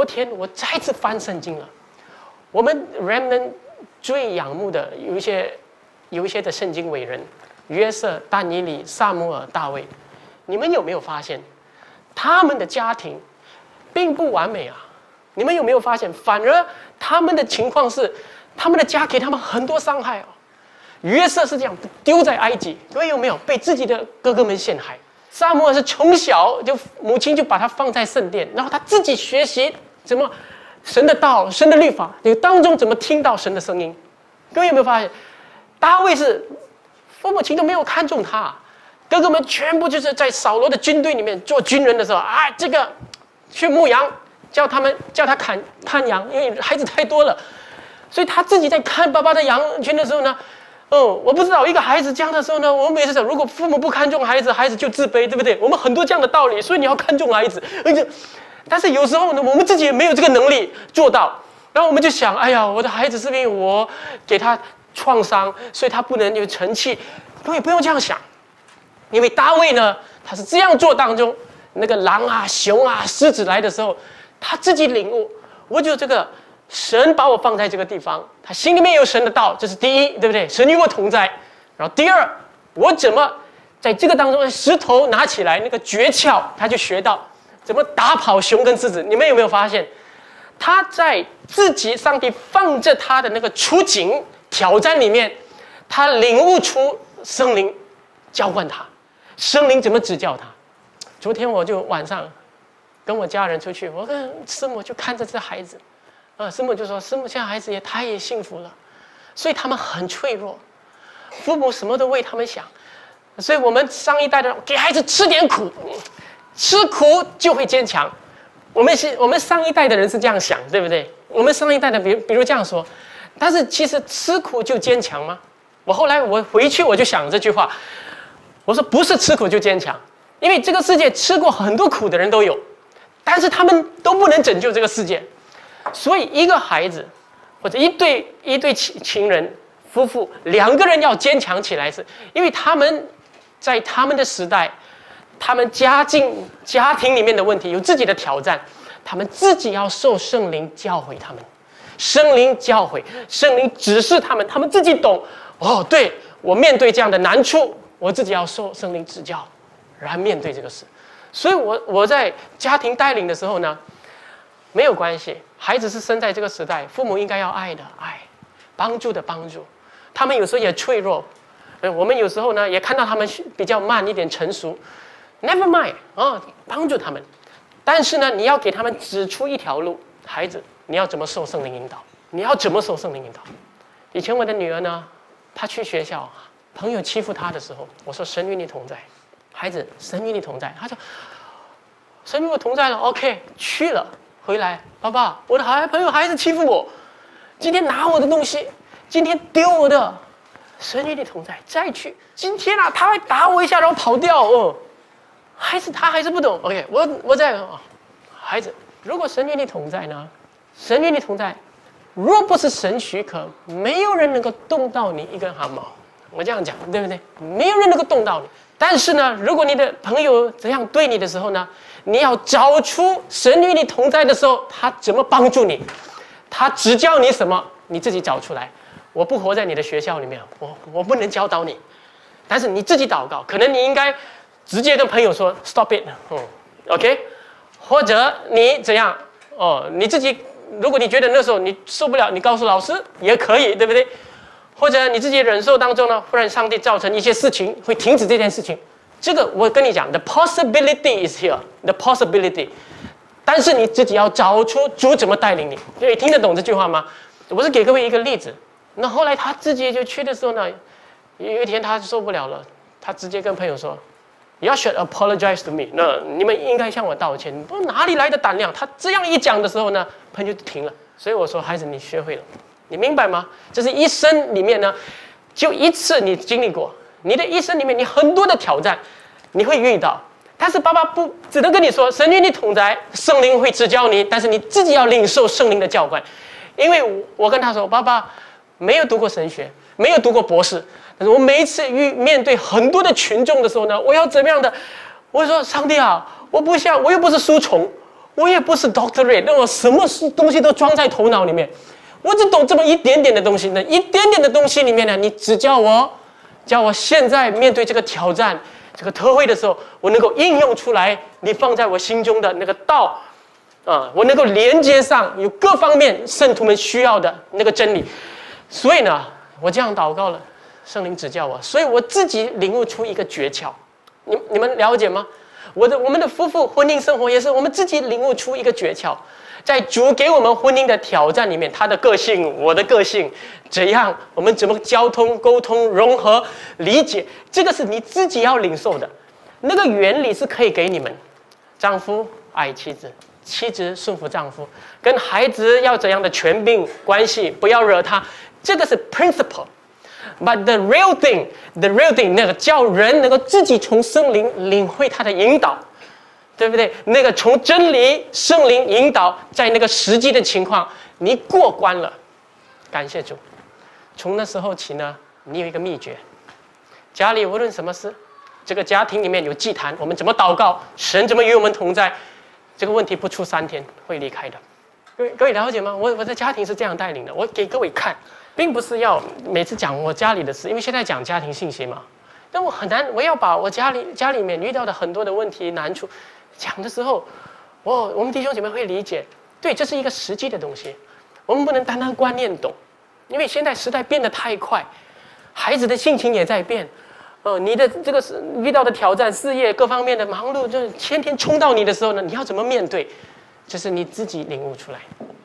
天我再次翻圣经了。我们人们最仰慕的有一些的圣经伟人，约瑟、但以理、撒母耳、大卫，你们有没有发现，他们的家庭并不完美啊？你们有没有发现，反而他们的情况是，他们的家给他们很多伤害哦。约瑟是这样丢在埃及，各位有没有被自己的哥哥们陷害？撒母耳是从小就母亲就把他放在圣殿，然后他自己学习怎么神的道、神的律法，当中怎么听到神的声音。各位有没有发现，大卫是父母亲都没有看重他，哥哥们全部就是在扫罗的军队里面做军人的时候，啊，这个去牧羊，叫他看羊，因为孩子太多了，所以他自己在看爸爸的羊群的时候呢。我不知道一个孩子这样的时候呢，我们每次想，如果父母不看重孩子，孩子就自卑，对不对？我们很多这样的道理，所以你要看重孩子。但是有时候呢，我们自己也没有这个能力做到，然后我们就想，哎呀，我的孩子是因为我给他创伤，所以他不能有成器。各位不用这样想，因为大卫呢，他是这样做当中，那个狼啊、熊啊、狮子来的时候，他自己领悟，我就这个。神把我放在这个地方，他心里面有神的道，这是第一，对不对？神与我同在。然后第二，我怎么在这个当中，石头拿起来那个诀窍，他就学到怎么打跑熊跟狮子。你们有没有发现，他在自己上帝放着他的那个处境挑战里面，他领悟出圣灵浇灌他，圣灵怎么指教他。昨天我就晚上跟我家人出去，我跟师母就看着这孩子。师母就说：“师母，现在孩子也太幸福了，所以他们很脆弱，父母什么都为他们想，所以我们上一代的给孩子吃点苦，吃苦就会坚强。我们上一代的人是这样想，对不对？我们上一代的比如这样说，但是其实吃苦就坚强吗？后来我回去我就想这句话，我说不是吃苦就坚强，因为这个世界吃过很多苦的人都有，但是他们都不能拯救这个世界。”所以，一个孩子或者一对情人夫妇两个人要坚强起来，是因为他们在他们的时代，他们家庭里面的问题有自己的挑战，他们自己要受圣灵教诲他们，圣灵教诲，圣灵指示他们，他们自己懂。对，我面对这样的难处，我自己要受圣灵指教，然后面对这个事。所以我在家庭带领的时候呢。没有关系，孩子是生在这个时代，父母应该要爱的爱，帮助的帮助。他们有时候也脆弱，我们有时候呢也看到他们比较慢一点成熟 ，never mind 帮助他们。但是呢，你要给他们指出一条路，孩子，你要怎么受圣灵引导？你要怎么受圣灵引导？以前我的女儿呢，她去学校，朋友欺负她的时候，我说神与你同在，孩子，神与你同在。她说神与我同在了 ，OK， 去了。回来，爸爸，我的朋友孩子欺负我，今天拿我的东西，今天丢我的，神与你同在，再去。今天啊，他还打我一下，然后跑掉，孩子他还是不懂。OK， 我在孩子，如果神与你同在呢？神与你同在，若不是神许可，没有人能够动到你一根汗毛。我这样讲，对不对？没有人能够动到你。但是呢，如果你的朋友这样对你的时候呢？你要找出神与你同在的时候，他怎么帮助你？他指教你什么？你自己找出来。我不活在你的学校里面，我不能教导你。但是你自己祷告，可能你应该直接跟朋友说 “stop it”， OK？ 或者你怎样？你自己，如果你觉得那时候你受不了，你告诉老师也可以，对不对？或者你自己忍受当中呢，忽然上帝造成一些事情会停止这件事情。这个我跟你讲 ，the possibility is here， the possibility。但是你自己要找出主怎么带领你，你听得懂这句话吗？我是给各位一个例子。那后来他自己就去的时候呢，有一天他受不了了，他直接跟朋友说 ：“You should apologize to me。”那你们应该向我道歉。不，哪里来的胆量？他这样一讲的时候呢，朋友就停了。所以我说，孩子，你学会了，你明白吗？这是一生里面呢，就一次你经历过。你的一生里面，你很多的挑战，你会遇到。但是爸爸不只能跟你说，神与你同在，圣灵会指教你，但是你自己要领受圣灵的教灌。因为我跟他说，爸爸没有读过神学，没有读过博士，但是我每一次面对很多的群众的时候呢，我要怎么样的？我说上帝啊，我又不是书虫， 我也不是 doctorate， 让我什么东西都装在头脑里面，我只懂这么一点点的东西呢。一点点的东西里面呢，你只叫我现在面对这个挑战、这个特会的时候，我能够应用出来你放在我心中的那个道啊，我能够连接上有各方面圣徒们需要的那个真理。所以呢，我这样祷告了，圣灵指教我，所以我自己领悟出一个诀窍。你们了解吗？我们的夫妇婚姻生活也是我们自己领悟出一个诀窍，在主给我们婚姻的挑战里面，他的个性，我的个性，怎样我们怎么交通、沟通、融合、理解，这个是你自己要领受的。那个原理是可以给你们，丈夫爱妻子，妻子顺服丈夫，跟孩子要怎样的权柄关系，不要惹他，这个是 principle。But the real thing， 那个叫人能够自己从圣灵领会他的引导，对不对？那个从真理圣灵引导，在那个实际的情况，你过关了，感谢主。从那时候起呢，你有一个秘诀，家里无论什么事，这个家庭里面有祭坛，我们怎么祷告，神怎么与我们同在，这个问题不出3天会离开的。各位了解吗？我的家庭是这样带领的，我给各位看。并不是要每次讲我家里的事，因为现在讲家庭信息嘛，但我很难，我要把我家里面遇到的很多的问题难处讲的时候，我们弟兄姐妹会理解，对，这是一个实际的东西，我们不能单单观念懂，因为现在时代变得太快，孩子的性情也在变，你的这个遇到的挑战、事业各方面的忙碌，就是天天冲到你的时候呢，你要怎么面对？这是你自己领悟出来。